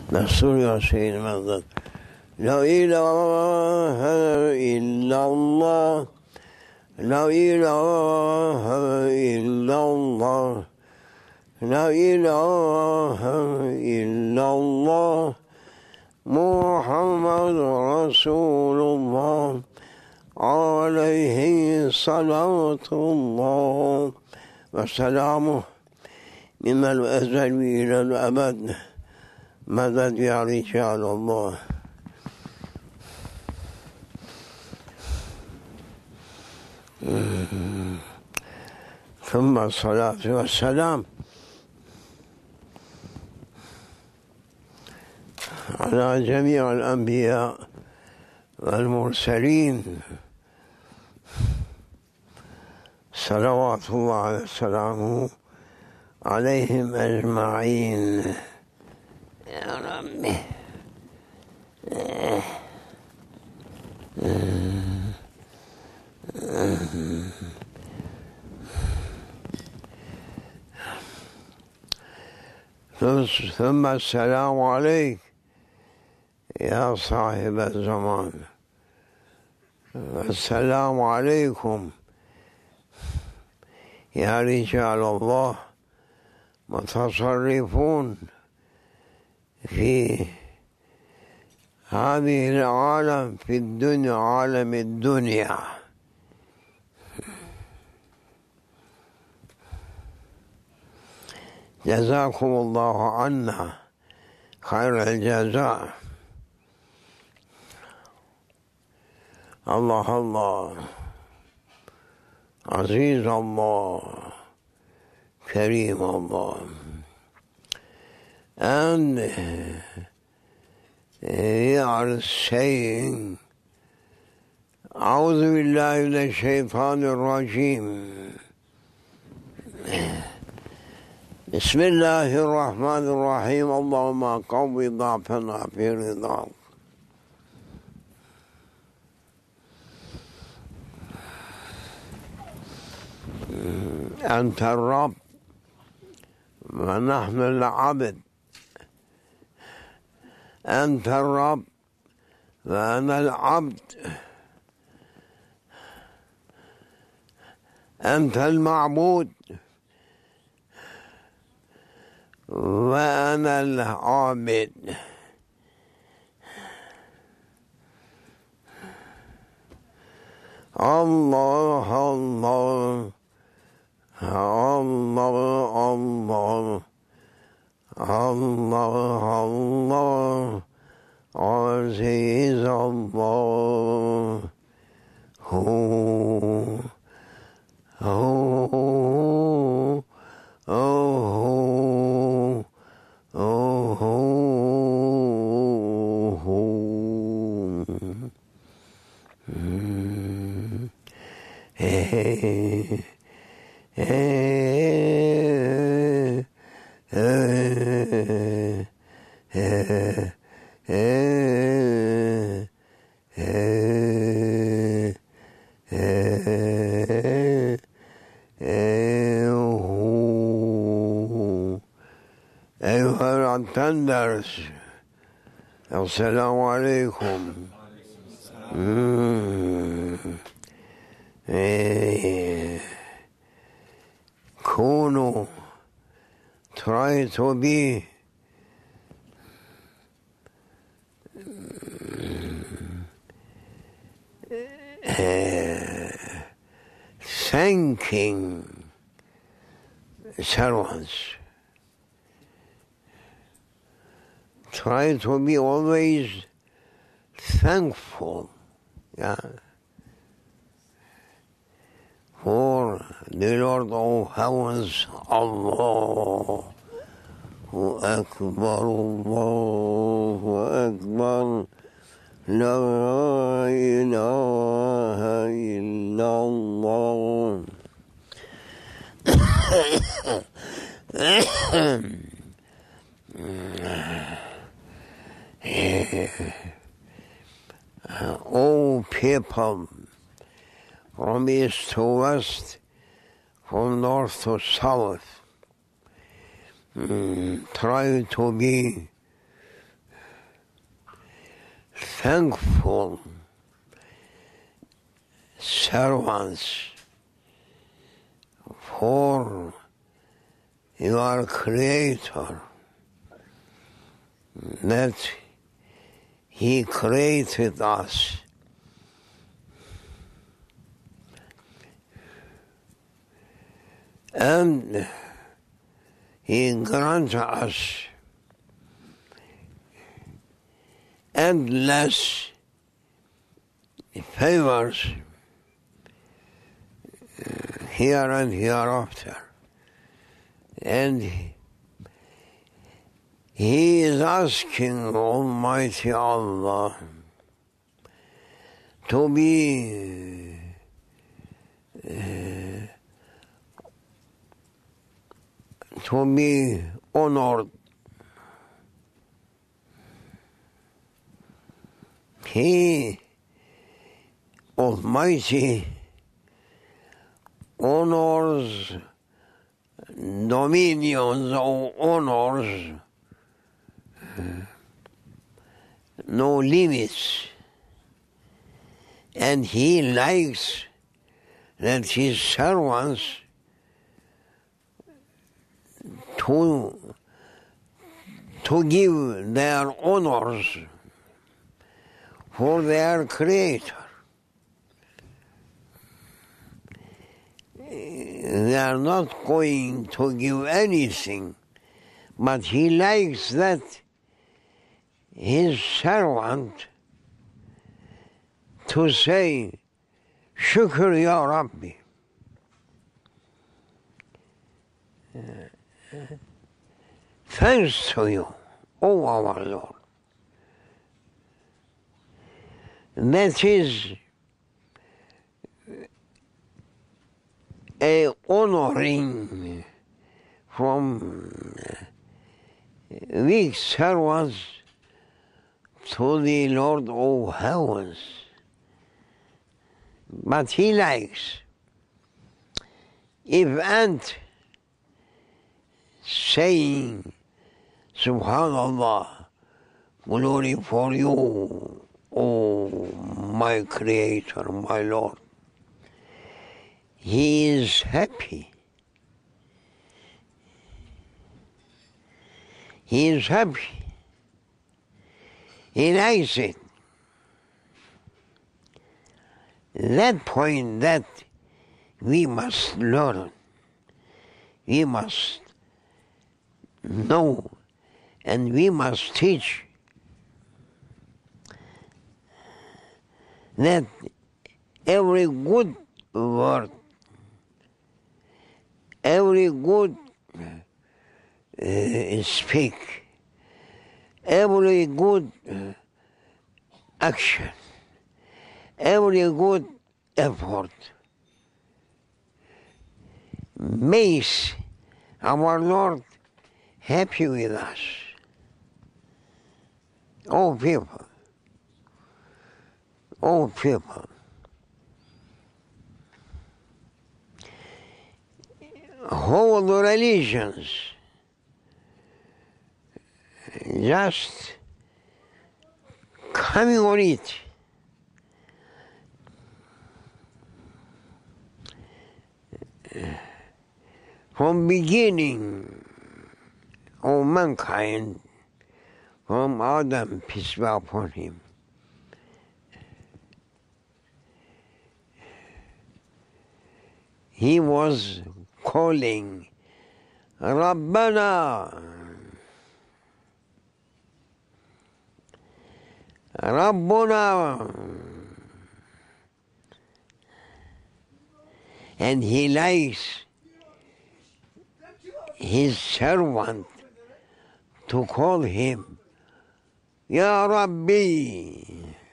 Nasıl ya Seyyid Mevlad? La ilahe illallah, la ilahe illallah, la ilahe illallah, Muhammed Resulullah, aleyhi salatullah ve selamuh minel ezel ve ilel ebed. مدد يا رجال الله. ثم الصلاة والسلام على جميع الأنبياء والمرسلين صلوات الله وسلامه عليهم أجمعين. يا ربي ثم السلام عليك يا صاحب الزمان، السلام عليكم يا رجال الله متصرفون في هذه العالم، في الدنيا، عالم الدنيا. جزاكم الله عنا خير الجزاء. الله الله، عزيز الله، كريم الله. And they are saying, أعوذ بالله من الشيطان الرجيم، بسم الله الرحمن الرحيم، اللهم قوي ضعفنا في رضاك. أنت الرب ونحن العبد، أنت الرب وأنا العبد، أنت المعبود وأنا العابد. الله الله الله الله الله الله، عزيز الله، هو أيها الأتندرز، السلام عليكم. كونوا try to be thanking servants. Try to be always thankful, yeah, for the Lord of heavens. Allahu Akbar, Allahu Akbar, la ilaha illallah. All people from east to west, from north to south, try to be thankful servants for your Creator, that He created us and He grants us endless favors here and hereafter. And He is asking Almighty Allah to be honored. He, Almighty, honors dominions or honors no limits, and He likes that His servants to give their honors for their Creator. They are not going to give anything, but He likes that His servant to say, Shukr Ya Rabbi. Thanks to you, O our Lord. That is a honoring from weak servants to the Lord of heavens. But He likes if ant saying, Subhanallah, glory for you, O my Creator, my Lord. He is happy. He is happy. He likes it. That point that we must learn, we must know, and we must teach that every good word, every good speak, every good action, every good effort makes our Lord happy with us. All people, all people. Whole religions just coming on it. From beginning of mankind, from Adam, peace be upon him, he was calling Rabbana, Rabbuna, and he likes his servant to call him Ya Rabbi,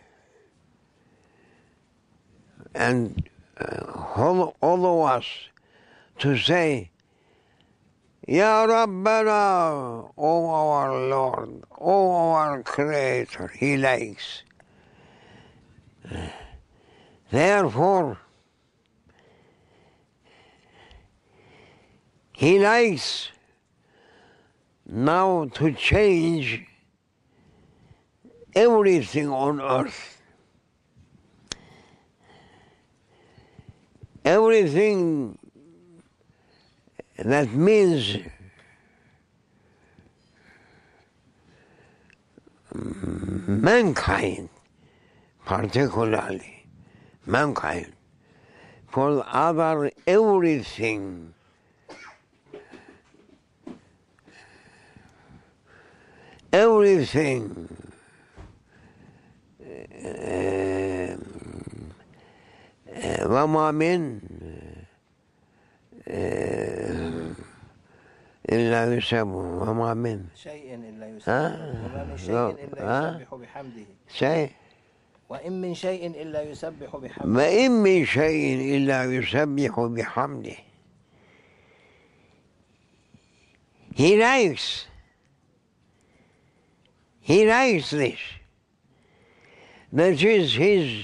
and all of us to say Ya Rabbana, O our Lord, O our Creator. He likes. Therefore, He likes now to change everything on earth, everything that means mankind, particularly mankind, for other everything وما من إلا يسبح وما من شيء إلا يسبح وما من شيء إلا يسبح بحمده شيء وإن من شيء إلا يسبح بحمده وإن من شيء إلا يسبح بحمده. He likes this. That is his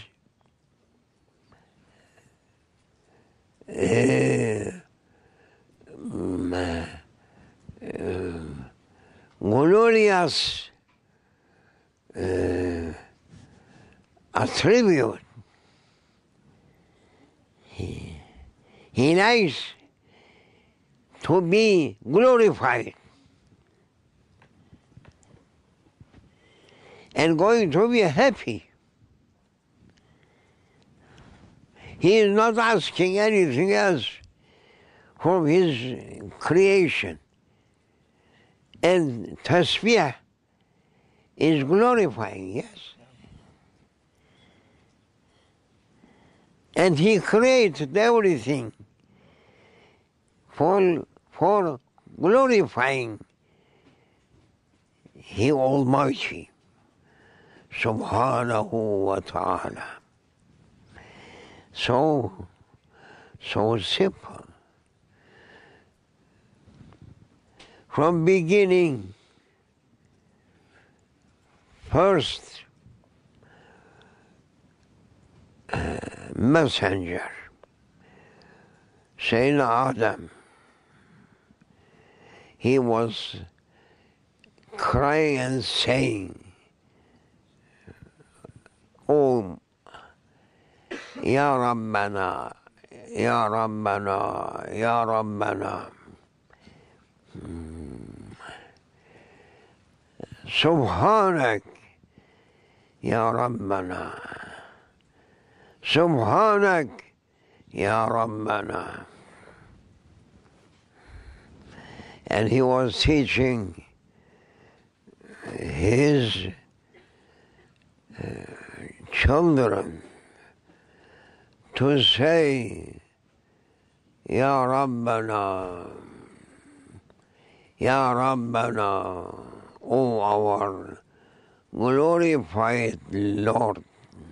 glorious attribute. He likes to be glorified and going to be happy. He is not asking anything else from his creation. And tasbih is glorifying, yes. And he created everything for glorifying He Almighty, Subhanahu wa ta'ala. So simple. From beginning, first messenger, Sayyidina Adam, he was crying and saying, "Oh, Ya Rabbana, Ya Rabbana, Ya Rabbana. Subhanak, Ya Rabbana. Subhanak, Ya Rabbana." And he was teaching his children to say, Ya Rabbana, Ya Rabbana, O our glorified Lord.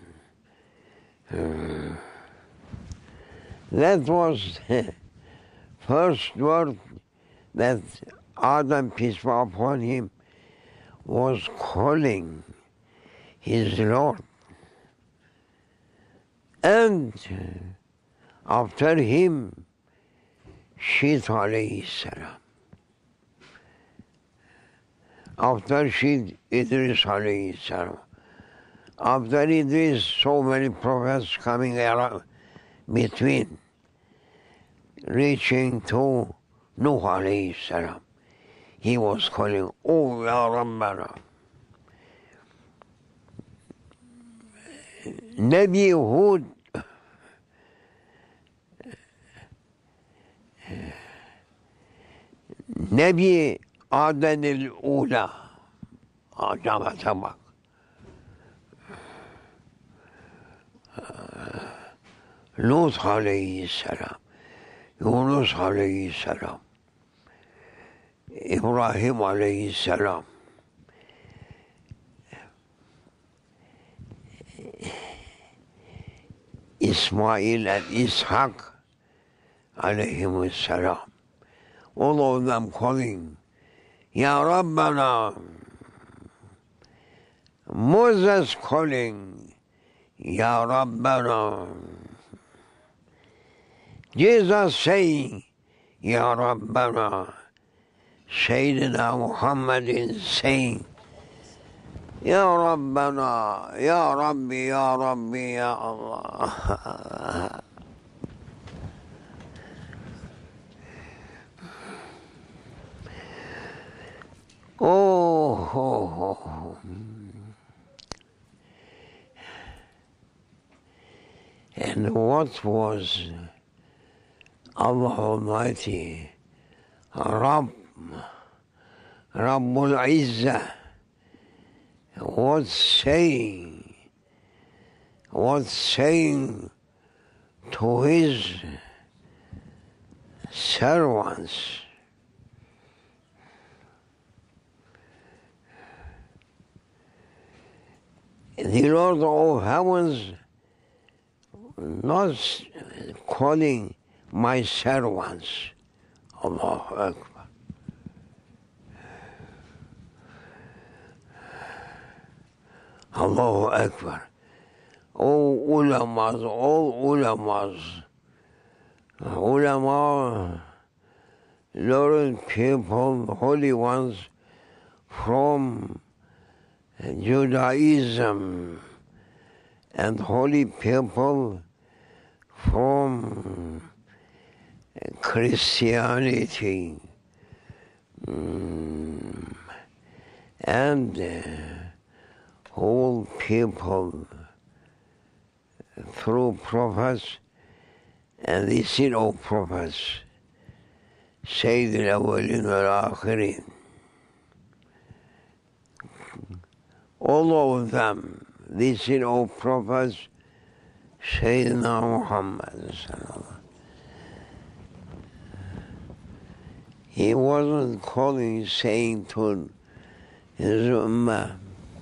That was the first word that Adam, peace be upon him, was calling his Lord. And after him, Shit alayhi salam. After Shit, Idris alayhi salam. After Idris, so many prophets coming around between, reaching to Nuh alayhi salam. He was calling, "Oh, Ya Rabbana." Nabi Hud, Nabi Aden el-Ula, Ajamata bak. Lut alayhi salam, Yunus alayhi salam, Ibrahim alayhi salam, Ismail and Ishaq alayhim salam. All of them calling, Ya Rabbana. Moses calling, Ya Rabbana. Jesus saying, Ya Rabbana. Sayyidina Muhammad is saying, يا ربنا يا ربي يا ربي يا الله. Oh. And what was Allah Almighty, Rabbul Izzah, was saying to his servants, the Lord of heavens not calling my servants, Allahu Akbar. Allahu Akbar. All ulama, learned people, holy ones from Judaism, and holy people from Christianity, and all people through prophets and the seed of prophets, Sayyid al-Awwalin wal-Akhirin. All of them, the seed of prophets, Sayyidina Muhammad. He wasn't saying to his ummah,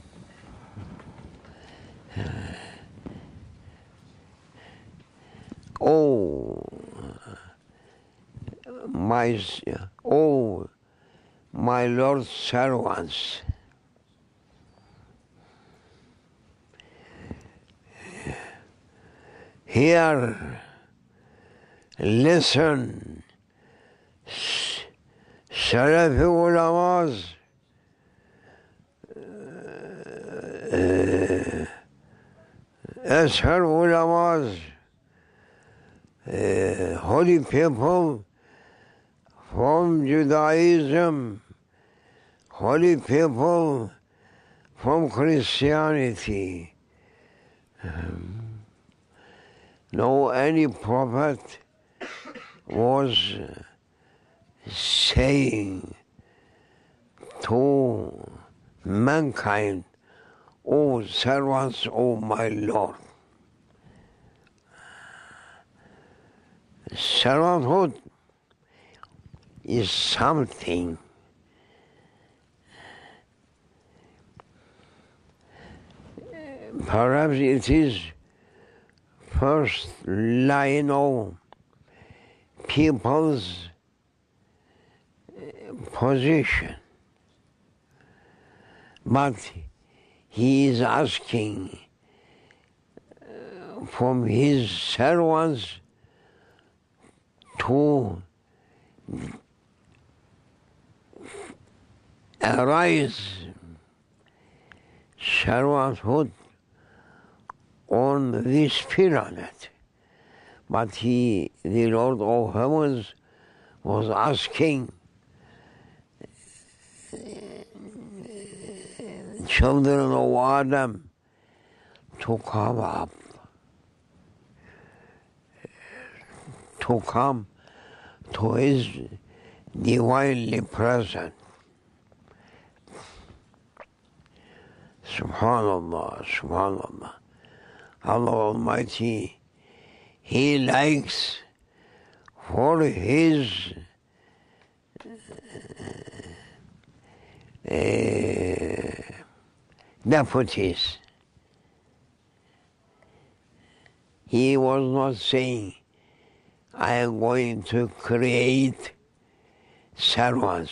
my Lord's servants, hear, listen, Salafi ulamas, Ashar ulamas, holy people from Judaism, holy people from Christianity. No, any prophet was saying to mankind, O servants of my Lord. Servanthood is something perhaps it is first line of people's position, but he is asking from his servants to arise servanthood on this pyramid. But the Lord of heavens, was asking children of Adam to come up, to come to his divinely present. Subhanallah, Subhanallah. Allah Almighty, He likes for His deputies. He was not saying, I am going to create servants.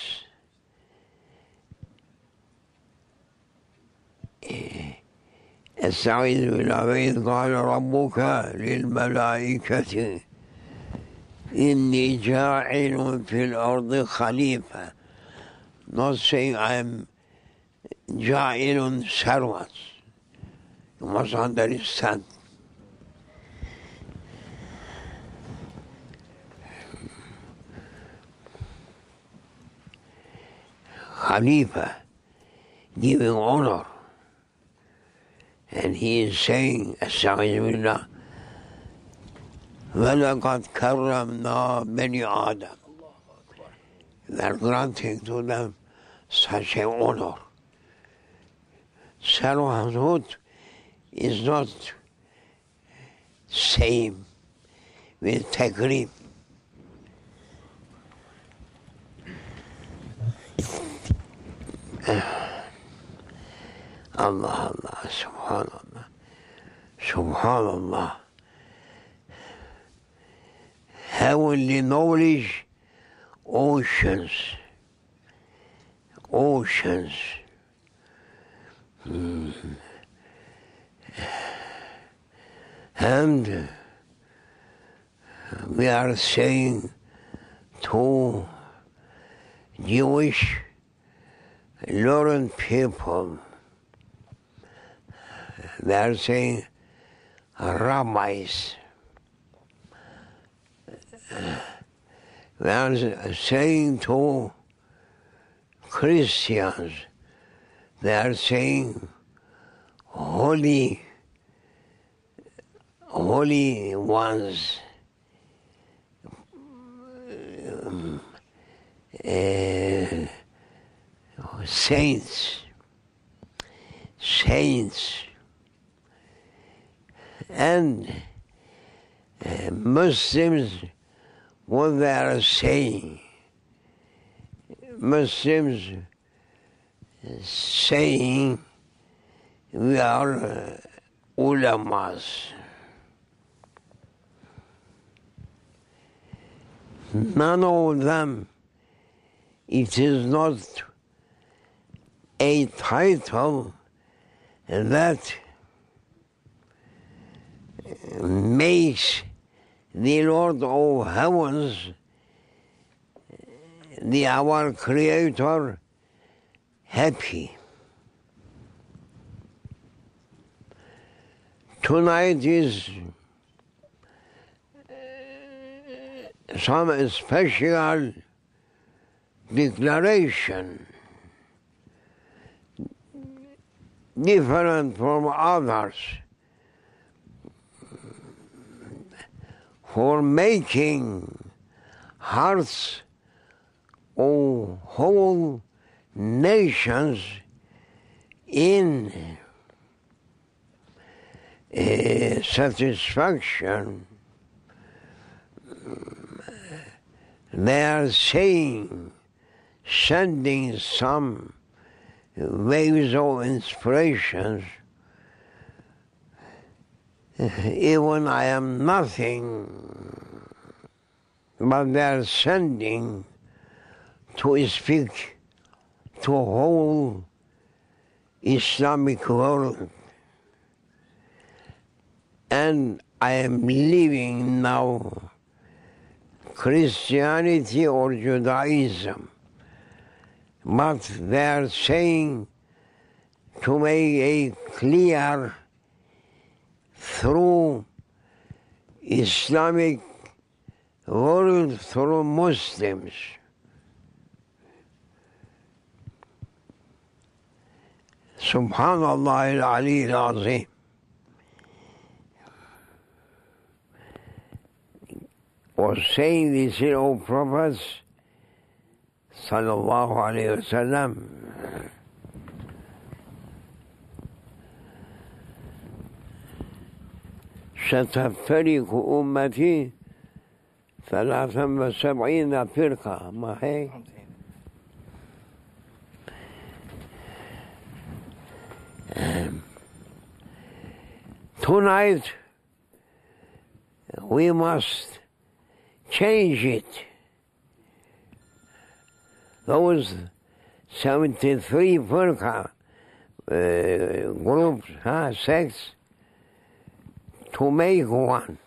السعيد بالعبيد قال ربك للملائكة إني جاعل في الأرض خليفة. Not saying I'm Ja'ilun Sarwat. You must understand. Khalifa giving honor. And he is saying, Astaghfirullah, وَلَقَدْ كَرَّمْنَا بَنِي آدَمَ. We are granting to them such an honor. Sarwahut is not same with takrib. Allah, Allah, Subhanallah, Subhanallah. Heavenly knowledge, oceans, oceans. And we are saying to Jewish learned people, they are saying rabbis. We are saying to Christians, they are saying holy ones, saints, and Muslims, what they are saying, Muslims saying we are ulamas. None of them, it is not a title that makes the Lord of Heavens, our Creator, happy. Tonight is some special declaration, different from others, for making hearts of whole nations in satisfaction. They are saying, sending some waves of inspirations. Even I am nothing, but they are sending to speak to a whole Islamic world. And I am living now Christianity or Judaism, but they are saying to make a clear through Islamic world, through Muslims. Subhanallah al-Ali al-Azim. Was saying this, O Prophet sallallahu alayhi wa sallam, ستفترق أمتي 73 فرقة. ما هيك؟ Tonight we must change it. Those 73 firqa, groups, sects, to make one.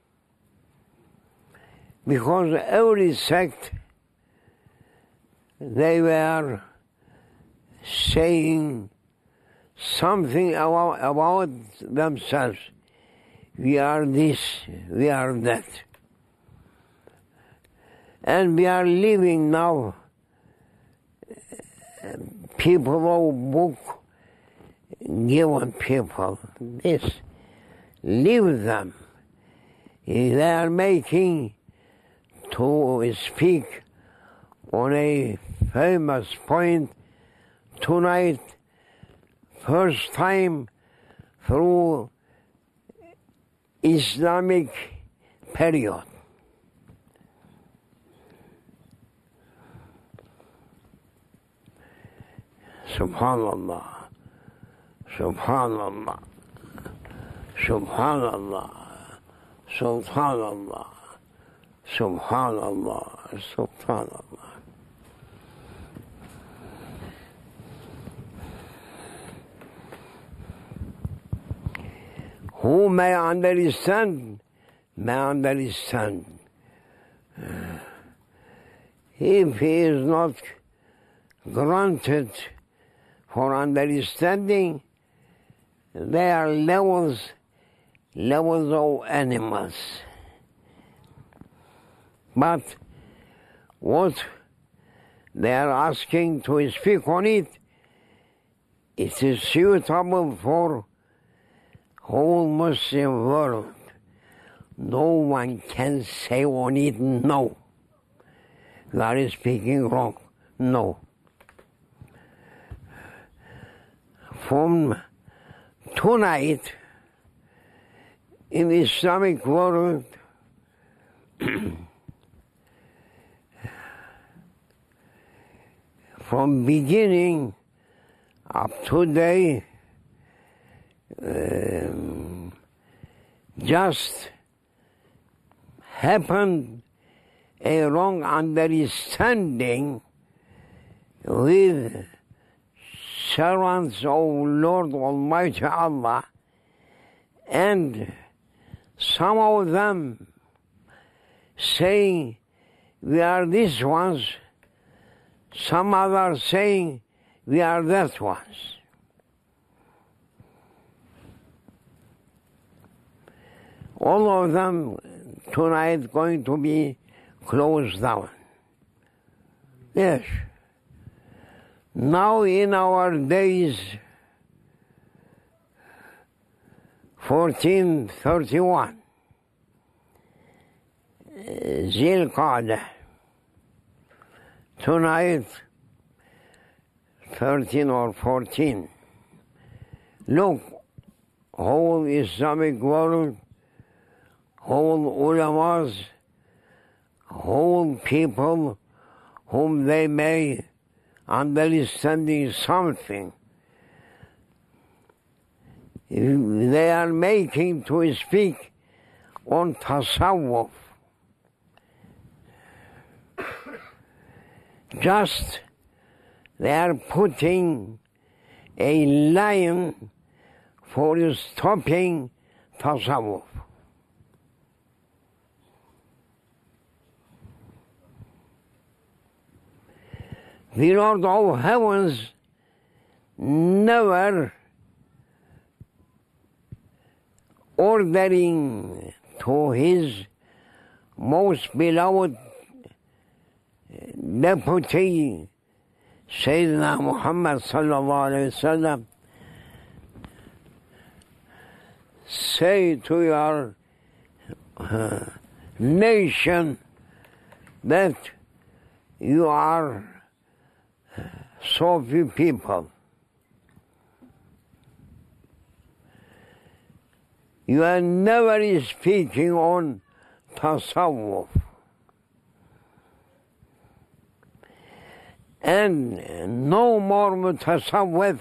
Because every sect, they were saying something about themselves. We are this, we are that. And we are living now, people of book, given people this, leave them. They are making to speak on a famous point tonight, first time through Islamic period. Subhanallah, Subhanallah, Subhanallah, Subhanallah, Subhanallah, Subhanallah. Who may understand, may understand. If he is not granted for understanding, they are levels of animals. But what they are asking to speak on it, it is suitable for whole Muslim world. No one can say on it no. That is speaking wrong. No. From tonight, in the Islamic world, from beginning up to today, just happened a wrong understanding with servants of Lord Almighty Allah, and some of them saying we are these ones, some others saying we are that ones. All of them tonight going to be closed down. Yes. Now in our days, 1431, Zilqa'dah, tonight 13 or 14. Look, whole Islamic world, whole ulamas, whole people whom they may understanding something, they are making to speak on tasawwuf. Just they are putting a line for stopping tasawwuf. The Lord of Heavens never ordering to his most beloved deputy, Sayyidina Muhammad sallallahu alayhi wa sallam, say to your nation that you are so few people. You are never speaking on tasawwuf. And no more mutasawwif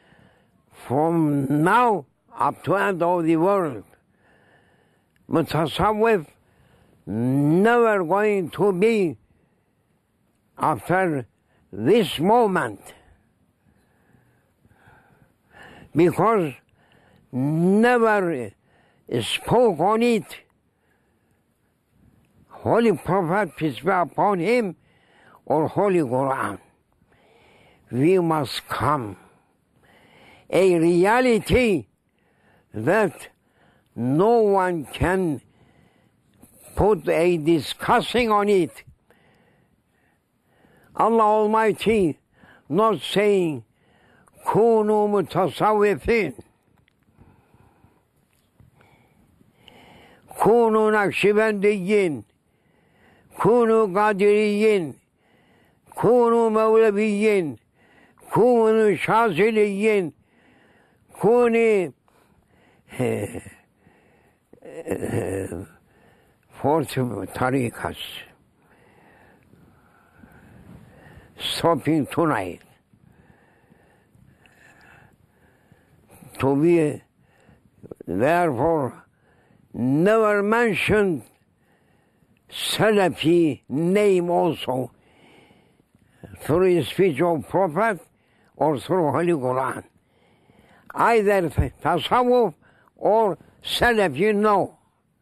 from now up to end of the world. Mutasawwif never going to be after this moment, because never spoke on it Holy Prophet, peace be upon him, or Holy Quran. We must come a reality that no one can put a discussing on it. Allah Almighty not saying, Kunu mutasawwifin, Kunu nakşibendiyin, Kunu kadiriyin, Kunu mevleviyin, Kunu şaziliyin, Kuni fourth tariqas. Stopping tonight. To be, therefore, never mentioned Salafi name also through the speech of Prophet or through Holy Quran. Either Tasawwuf or Salafi, no.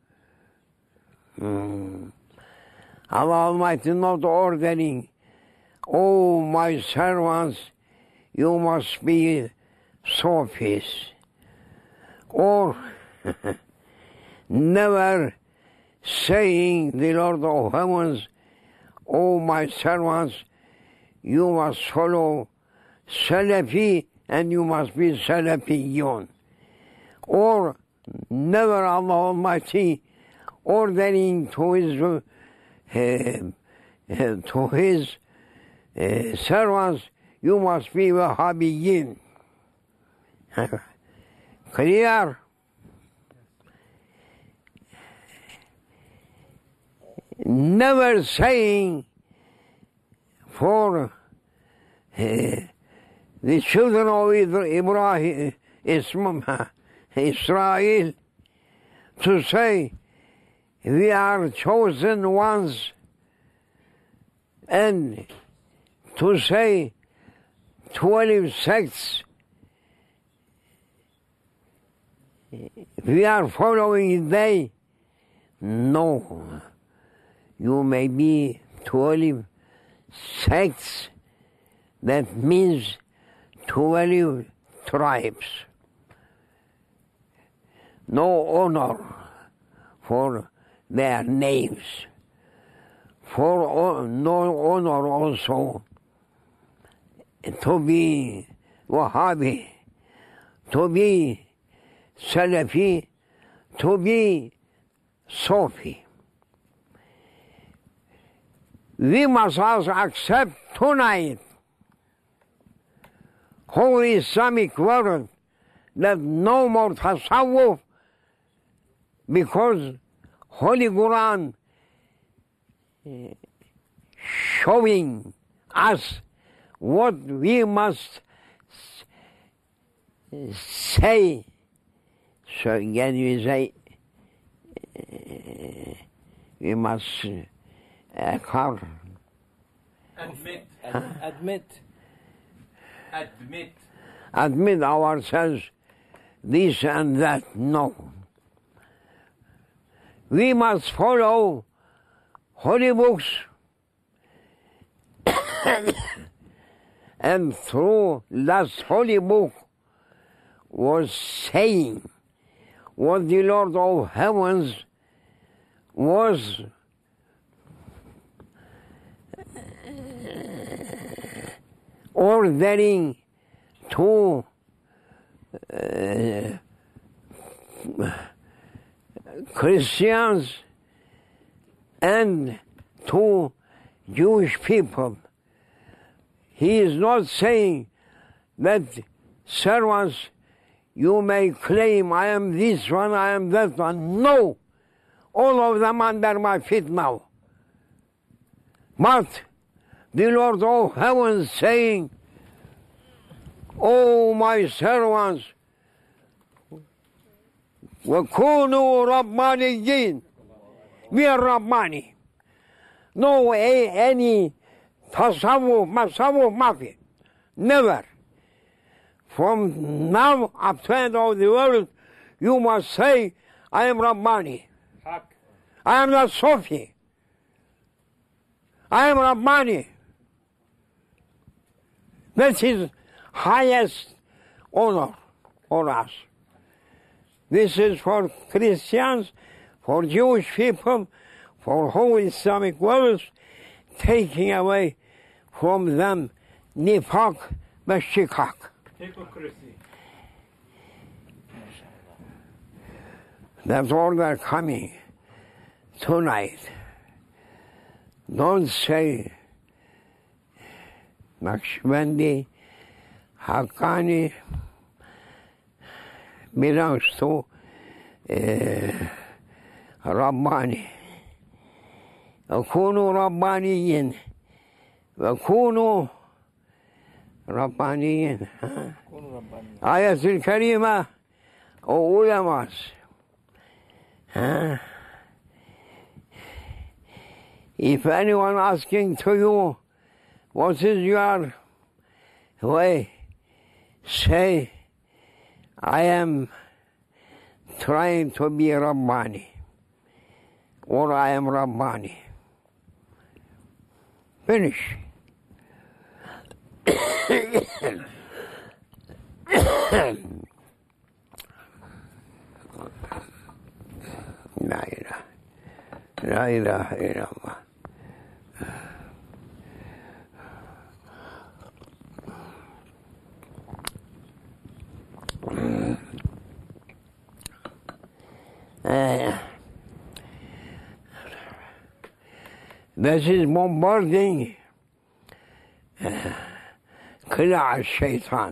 Allah Almighty not ordering, oh, my servants, you must be Sufis. Or never saying, the Lord of heavens, oh, my servants, you must follow Salafi and you must be Salafiyun. Or never Allah Almighty ordering to his servants, you must be Wahhabiyin. Clear? Never saying for the children of Ibrahim, Israel, to say, we are chosen ones, and to say 12 sects, we are following they. No. You may be 12 sects, that means 12 tribes. No honor for their names. For no honor also to be Wahhabi, to be Salafi, to be Sufi. We must also accept tonight Holy Islamic world that no more Tasawwuf, because Holy Quran showing us what we must say. So again we say, we must admit ourselves this and that. No. We must follow holy books and through last holy book was saying what the Lord of heavens was ordering to Christians and to Jewish people. He is not saying that servants, you may claim I am this one, I am that one. No, all of them under my feet now. But the Lord of heaven saying, oh, my servants, وَكُونُوا رَبَّانِيِّينَ. We are Rabbani. No any Tasawwuf, Masawwuf, Mafi. Never. From now up to the end of the world, you must say, I am Rabbani. I am not Sufi. I am Rabbani. That is highest honor for us. This is for Christians, for Jewish people, for whole Islamic world, taking away from them nifaq ve shikak. Hypocrisy. That's all they're coming tonight. Don't say Naqshbandi, Haqqani, belongs to Rabbani. كونوا ربانيين وكونوا ربانيين. آية الكريمة علماء. If anyone asking to you, what is your way? Say, I am trying to be Rabbani, or I am Rabbani. Finish. La ilaha illallah. This is bombarding Qila al-Shaytan.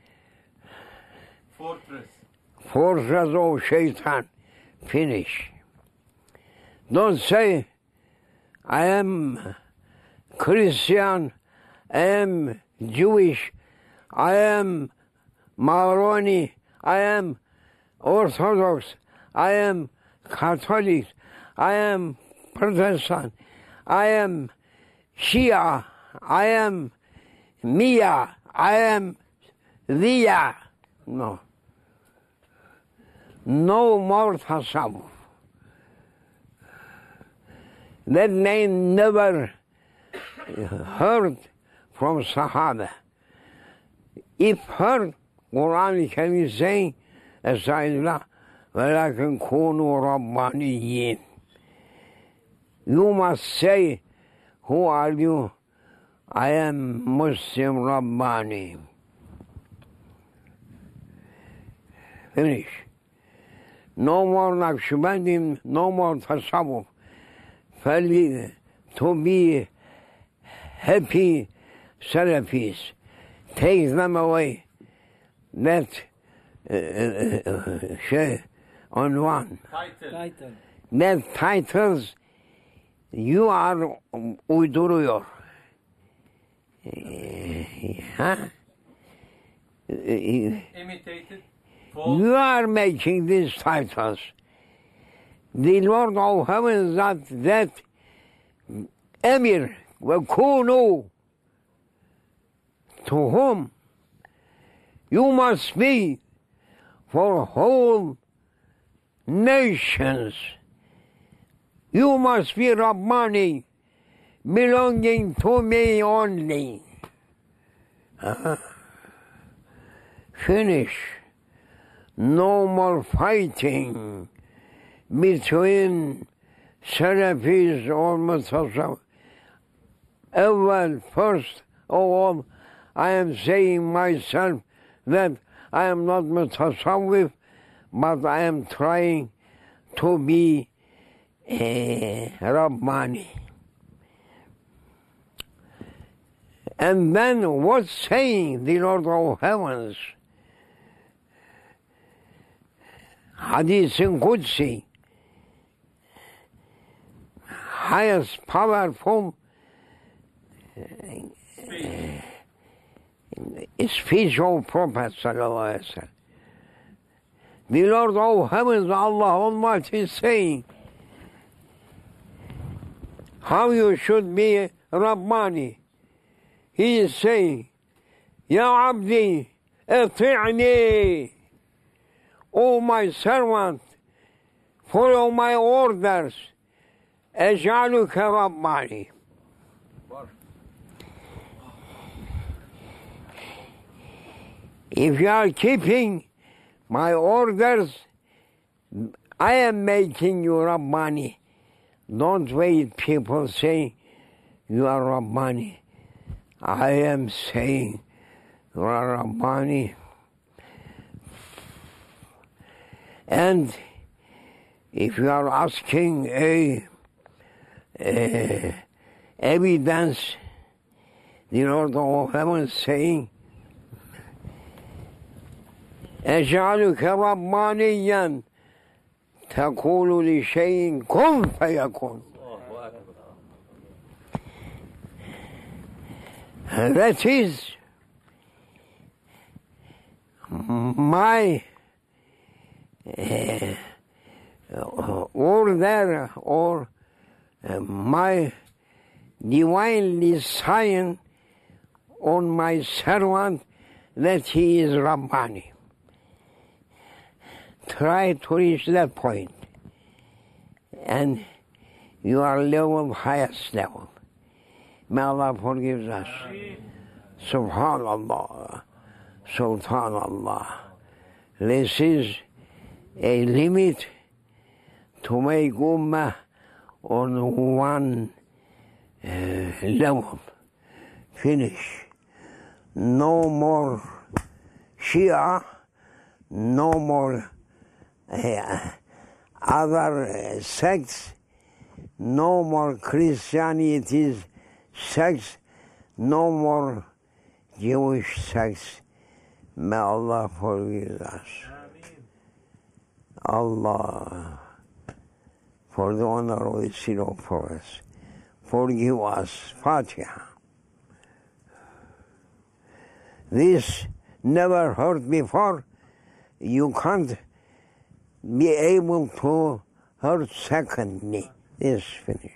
Fortress of Shaitan. Finish. Don't say, I am Christian, I am Jewish, I am Maroney, I am Orthodox, I am Catholic, I am Protestant, I am Shia, I am Mia, I am Dia. No. No more tasawwuf. That name never heard from Sahaba. If heard, Quran Karim saying, Astaghfirullah, وَلَكِنْ كُونُوا رَبَّانِيِّينَ. You must say, who are you? I am Muslim Rabbani. Finish. No more Naqshbandi, no more tasawwuf. To be happy Salafis, take them away. That on one. Title. That titles you are uyduruyor. Imitated. False. You are making these titles. The Lord of Heaven that Emir وَكُونُوا, to whom you must be for whole nations. You must be Rabbani, belonging to me only. Finish. No more fighting between Salafis or Mutasawwif. First of all, I am saying myself that I am not Mutasawwif, but I am trying to be Rabbani. And then what's saying the Lord of Heavens? Hadith-in Qudsi, highest powerful speech of Prophet sallallahu alaihi wasallam. The Lord of Heavens, Allah Almighty, is saying how you should be Rabbani. He is saying, Ya Abdi, ati'ni, O my servant, follow my orders. أجعلك رباني. If you are keeping my orders, I am making you Rabbani. Don't wait, people say you are Rabbani. I am saying you are Rabbani. And if you are asking a evidence, the Lord of Heaven is saying, اجعلك ربانيا تقول لشيء كن فيكون. That is my order or my divinely sign on my servant that he is Rabbani. Try to reach that point, and you are level highest level. May Allah forgive us. Subhanallah, Subhanallah. This is a limit to make ummah on one level. Finish. No more Shia, no more other sects, no more Christianity sects, no more Jewish sects. May Allah forgive us. Allah, for the honor of the seal of prophets, forgive us. Fatiha. This never heard before. You can't be able to hear secondly. This finish.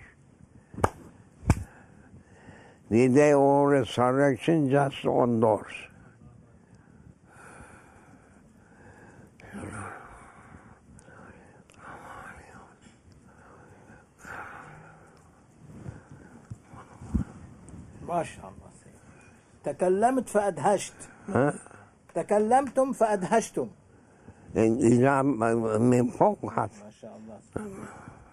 The day of resurrection just on doors. ما شاء الله. تكلمت فأدهشت. تكلمتم فأدهشتم. من فوق هذا. ما شاء الله.